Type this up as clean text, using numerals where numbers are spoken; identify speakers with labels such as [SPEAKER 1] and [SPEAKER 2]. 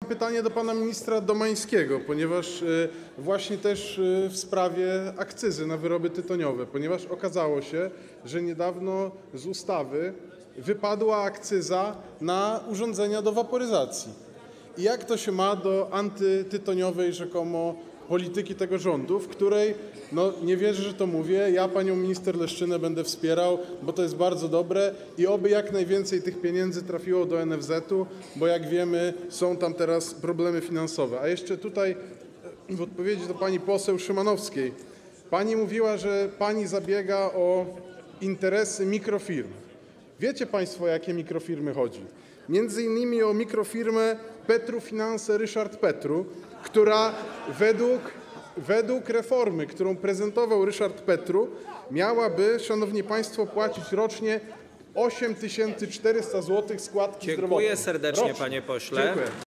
[SPEAKER 1] Pytanie do pana ministra Domańskiego, ponieważ właśnie też w sprawie akcyzy na wyroby tytoniowe, ponieważ okazało się, że niedawno z ustawy wypadła akcyza na urządzenia do waporyzacji. I jak to się ma do antytytoniowej rzekomo polityki tego rządu, w której, no nie wierzę, że to mówię, ja panią minister Leszczynę będę wspierał, bo to jest bardzo dobre i oby jak najwięcej tych pieniędzy trafiło do NFZ-u, bo jak wiemy, są tam teraz problemy finansowe. A jeszcze tutaj w odpowiedzi do pani poseł Szymanowskiej. Pani mówiła, że pani zabiega o interesy mikrofirm. Wiecie państwo, o jakie mikrofirmy chodzi? Między innymi o mikrofirmę Petru Finanse Ryszard Petru, która według reformy, którą prezentował Ryszard Petru, miałaby, szanowni państwo, płacić rocznie 8400 zł składki zdrowotnej.
[SPEAKER 2] Dziękuję serdecznie, panie pośle.
[SPEAKER 1] Dziękuję.